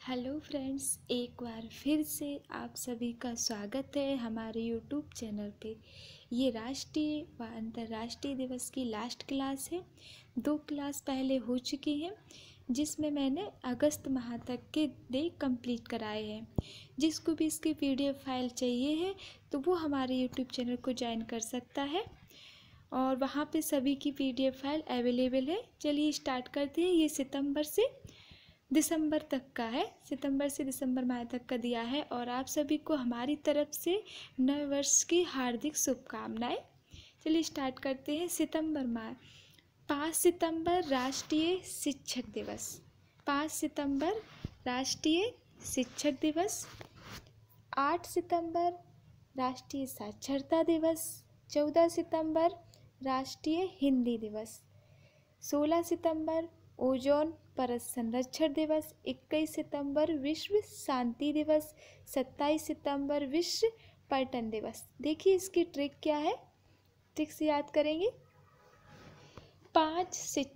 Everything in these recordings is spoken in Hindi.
हेलो फ्रेंड्स, एक बार फिर से आप सभी का स्वागत है हमारे यूट्यूब चैनल पे। ये राष्ट्रीय व अंतर्राष्ट्रीय दिवस की लास्ट क्लास है। 2 क्लास पहले हो चुकी हैं जिसमें मैंने अगस्त माह तक के डे कंप्लीट कराए हैं। जिसको भी इसकी पीडीएफ फाइल चाहिए है तो वो हमारे यूट्यूब चैनल को ज्वाइन कर सकता है और वहाँ पे सभी की पीडीएफ फाइल अवेलेबल है। चलिए स्टार्ट करते हैं। ये सितंबर से दिसंबर तक का है, सितंबर से दिसंबर माह तक का दिया है और आप सभी को हमारी तरफ से नए वर्ष की हार्दिक शुभकामनाएं। चलिए स्टार्ट करते हैं। सितंबर माह 5 सितंबर राष्ट्रीय शिक्षक दिवस, 5 सितंबर राष्ट्रीय शिक्षक दिवस, 8 सितंबर राष्ट्रीय साक्षरता दिवस, 14 सितंबर राष्ट्रीय हिंदी दिवस, 16 सितंबर ओजोन परत संरक्षण दिवस, 21 सितंबर विश्व शांति दिवस, 27 सितंबर विश्व पर्यटन दिवस। देखिए इसकी ट्रिक क्या है, ट्रिक से याद करेंगे। 5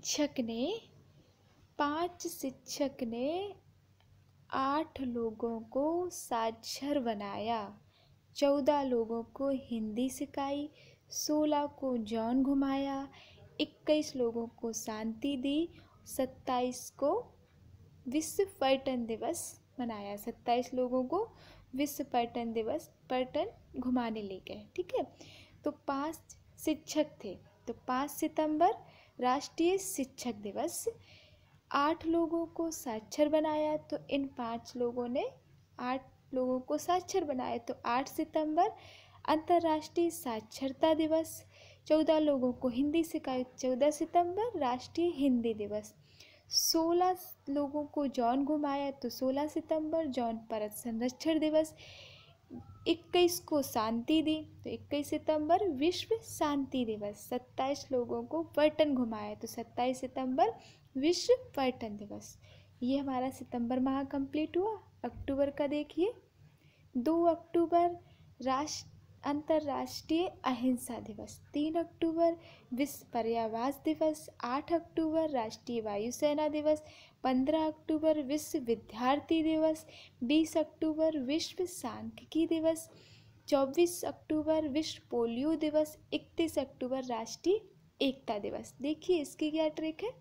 शिक्षक ने 8 लोगों को साक्षर बनाया, 14 लोगों को हिंदी सिखाई, 16 को जौन घुमाया, 21 लोगों को शांति दी, 27 को विश्व पर्यटन दिवस मनाया। 27 लोगों को विश्व पर्यटन दिवस पर्यटन घुमाने ले गए। ठीक है, तो 5 शिक्षक थे। तो 5 सितंबर राष्ट्रीय शिक्षक दिवस, 8 लोगों को साक्षर बनाया, तो इन 5 लोगों ने 8 लोगों को साक्षर बनाया। तो 8 सितंबर अंतर्राष्ट्रीय साक्षरता दिवस, 14 लोगों को हिंदी सिखाई, 14 सितंबर राष्ट्रीय हिंदी दिवस, 16 लोगों को जौन घुमाया, तो 16 सितंबर जौन परत संरक्षण दिवस, 21 को शांति दी, तो 21 सितंबर विश्व शांति दिवस, 27 लोगों को पर्यटन घुमाया, तो 27 सितंबर विश्व पर्यटन दिवस। ये हमारा सितंबर माह कंप्लीट हुआ। अक्टूबर का देखिए, 2 अक्टूबर अंतर्राष्ट्रीय अहिंसा दिवस, 3 अक्टूबर विश्व पर्यावरण दिवस, 8 अक्टूबर राष्ट्रीय वायुसेना दिवस, 15 अक्टूबर विश्व विद्यार्थी दिवस, 20 अक्टूबर विश्व सांख्यिकी दिवस, 24 अक्टूबर विश्व पोलियो दिवस, 31 अक्टूबर राष्ट्रीय एकता दिवस। देखिए इसकी क्या ट्रिक है।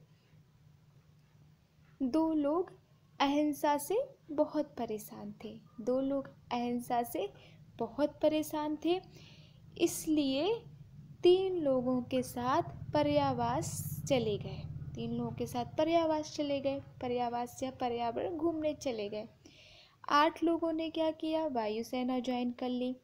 2 लोग अहिंसा से बहुत परेशान थे, 2 लोग अहिंसा से बहुत परेशान थे, इसलिए 3 लोगों के साथ पर्यावास चले गए। 3 लोगों के साथ पर्यावास चले गए, पर्यावास या पर्यावरण घूमने चले गए। 8 लोगों ने क्या किया, वायुसेना ज्वाइन कर ली।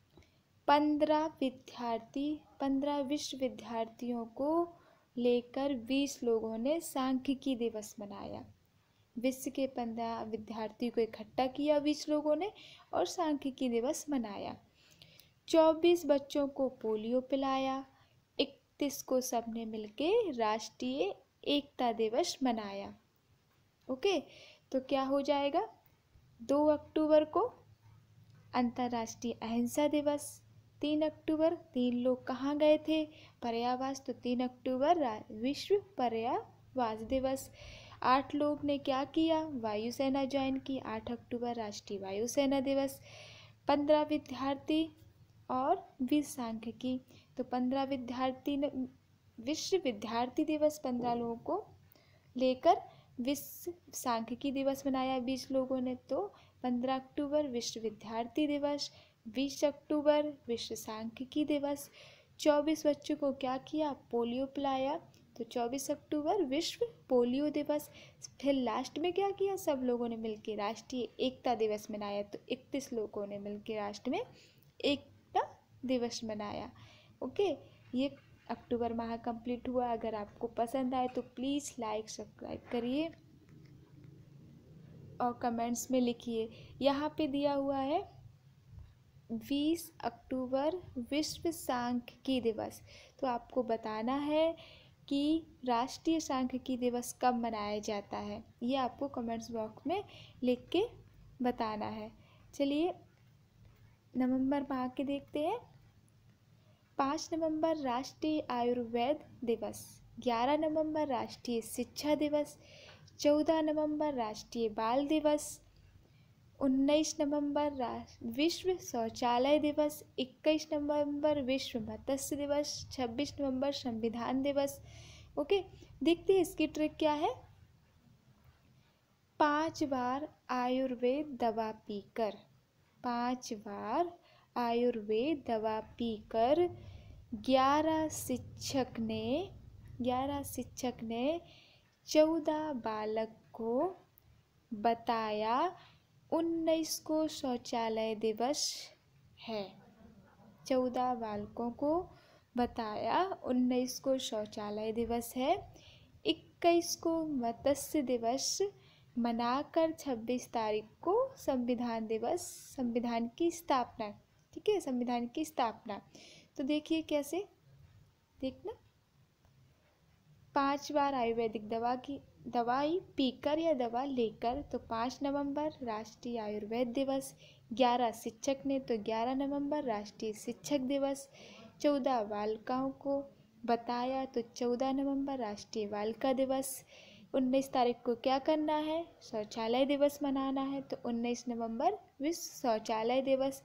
15 विश्व विद्यार्थियों को लेकर 20 लोगों ने सांख्यिकी दिवस मनाया। विश्व के 15 विद्यार्थियों को इकट्ठा किया 20 लोगों ने और सांख्यिकी दिवस मनाया। 24 बच्चों को पोलियो पिलाया, 31 को सबने मिलके राष्ट्रीय एकता दिवस मनाया। ओके, तो क्या हो जाएगा, 2 अक्टूबर को अंतर्राष्ट्रीय अहिंसा दिवस, 3 अक्टूबर 3 लोग कहाँ गए थे, पर्यावास, तो 3 अक्टूबर विश्व पर्यावास दिवस। 8 लोग ने क्या किया, वायुसेना ज्वाइन की, 8 अक्टूबर राष्ट्रीय वायुसेना दिवस। 15 विद्यार्थी और विश्व सांख्यिकी, तो 15 विद्यार्थी ने विश्व विद्यार्थी दिवस 15 लोगों को लेकर विश्व सांख्यिकी दिवस मनाया 20 लोगों ने, तो 15 अक्टूबर विश्व विद्यार्थी दिवस, 20 अक्टूबर विश्व सांख्यिकी दिवस। 24 बच्चों को क्या किया, पोलियो पिलाया, तो 24 अक्टूबर विश्व पोलियो दिवस। फिर लास्ट में क्या किया, सब लोगों ने मिलकर राष्ट्रीय एकता दिवस मनाया, तो 31 लोगों ने मिलकर राष्ट्र में एकता दिवस मनाया। ओके, ये अक्टूबर माह कंप्लीट हुआ। अगर आपको पसंद आए तो प्लीज़ लाइक सब्सक्राइब करिए और कमेंट्स में लिखिए। यहाँ पे दिया हुआ है 20 अक्टूबर विश्व सांख्यिकी दिवस, तो आपको बताना है कि राष्ट्रीय सांख्यिकी दिवस कब मनाया जाता है, ये आपको कमेंट्स बॉक्स में लिख के बताना है। चलिए नवंबर माह के देखते हैं। 5 नवंबर राष्ट्रीय आयुर्वेद दिवस, 11 नवंबर राष्ट्रीय शिक्षा दिवस, 14 नवंबर राष्ट्रीय बाल दिवस, 19 नवंबर विश्व शौचालय दिवस, 21 नवंबर विश्व मत्स्य दिवस, 26 नवंबर संविधान दिवस। ओके, देखते हैं इसकी ट्रिक क्या है। 5 बार आयुर्वेद दवा पीकर, 5 बार आयुर्वेद दवा पीकर 11 शिक्षक ने 14 बालक को बताया 19 को शौचालय दिवस है। 14 बालकों को बताया 19 को शौचालय दिवस है। 21 को मत्स्य दिवस मनाकर 26 तारीख को संविधान दिवस, संविधान की स्थापना, ठीक है, संविधान की स्थापना। तो देखिए कैसे, देखना, 5 बार आयुर्वेदिक दवाई पीकर या दवा लेकर, तो 5 नवंबर राष्ट्रीय आयुर्वेद दिवस। 11 शिक्षक ने, तो 11 नवंबर राष्ट्रीय शिक्षक दिवस। 14 बालिकाओं को बताया, तो 14 नवंबर राष्ट्रीय बालिका दिवस। 19 तारीख को क्या करना है, शौचालय दिवस मनाना है, तो 19 नवंबर विश्व शौचालय दिवस।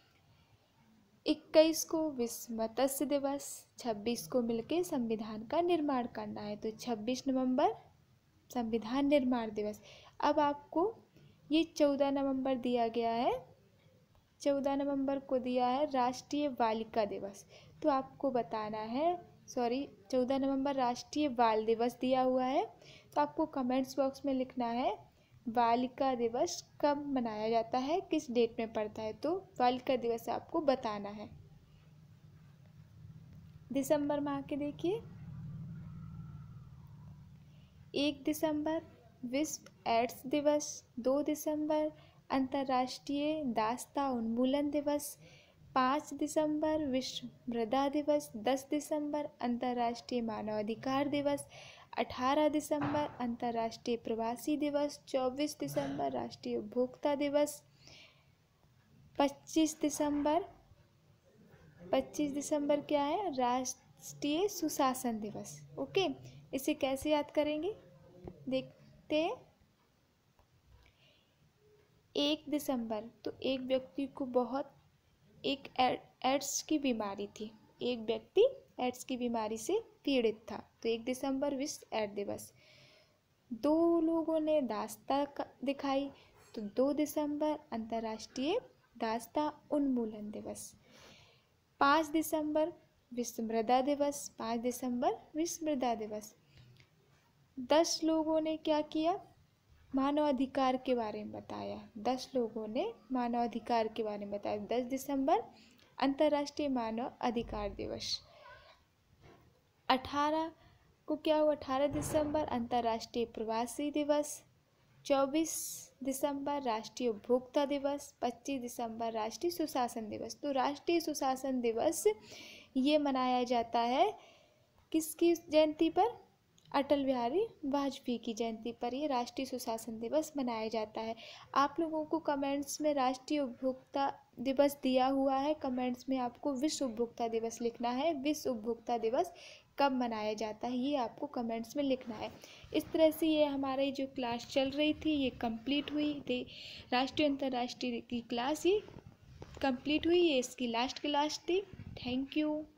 21 को विश्व मत्स्य दिवस, 26 को मिलकर संविधान का निर्माण करना है, तो 26 नवंबर संविधान निर्माण दिवस। अब आपको ये 14 नवंबर दिया गया है, 14 नवंबर को दिया है राष्ट्रीय बालिका दिवस, तो आपको बताना है, 14 नवंबर राष्ट्रीय बाल दिवस दिया हुआ है, तो आपको कमेंट्स बॉक्स में लिखना है बालिका दिवस कब मनाया जाता है, किस डेट में पड़ता है, तो बालिका दिवस आपको बताना है। दिसंबर माह के देखिए, 1 दिसंबर विश्व एड्स दिवस, 2 दिसंबर अंतर्राष्ट्रीय दास्ता उन्मूलन दिवस, 5 दिसंबर विश्व मृदा दिवस, 10 दिसंबर अंतर्राष्ट्रीय मानवाधिकार दिवस, 18 दिसंबर अंतर्राष्ट्रीय प्रवासी दिवस, 24 दिसंबर राष्ट्रीय उपभोक्ता दिवस, 25 दिसंबर क्या है, राष्ट्रीय सुशासन दिवस। ओके, इसे कैसे याद करेंगे, देखते हैं। 1 दिसंबर, तो एक व्यक्ति को एक एड्स की बीमारी थी, एक व्यक्ति एड्स की बीमारी से पीड़ित था, तो 1 दिसंबर विश्व एड्स दिवस। 2 लोगों ने दास्ता दिखाई, तो 2 दिसंबर अंतर्राष्ट्रीय दास्ता उन्मूलन दिवस। 5 दिसंबर विश्व मृदा दिवस, 5 दिसंबर विश्व मृदा दिवस। 10 लोगों ने क्या किया, मानवाधिकार के बारे में बताया, 10 लोगों ने मानवाधिकार के बारे में बताया, 10 दिसंबर अंतर्राष्ट्रीय मानव अधिकार दिवस। 18 को क्या हुआ, 18 दिसंबर अंतर्राष्ट्रीय प्रवासी दिवस, 24 दिसंबर राष्ट्रीय उपभोक्ता दिवस, 25 दिसंबर राष्ट्रीय सुशासन दिवस। तो राष्ट्रीय सुशासन दिवस ये मनाया जाता है किसकी जयंती पर, अटल बिहारी वाजपेयी की जयंती पर ये राष्ट्रीय सुशासन दिवस मनाया जाता है। आप लोगों को कमेंट्स में राष्ट्रीय उपभोक्ता दिवस दिया हुआ है, कमेंट्स में आपको विश्व उपभोक्ता दिवस लिखना है, विश्व उपभोक्ता दिवस कब मनाया जाता है ये आपको कमेंट्स में लिखना है। इस तरह से ये हमारी जो क्लास चल रही थी ये कंप्लीट हुई थी, राष्ट्रीय अंतर्राष्ट्रीय की क्लास ये कंप्लीट हुई, ये इसकी लास्ट क्लास थी। Thank you.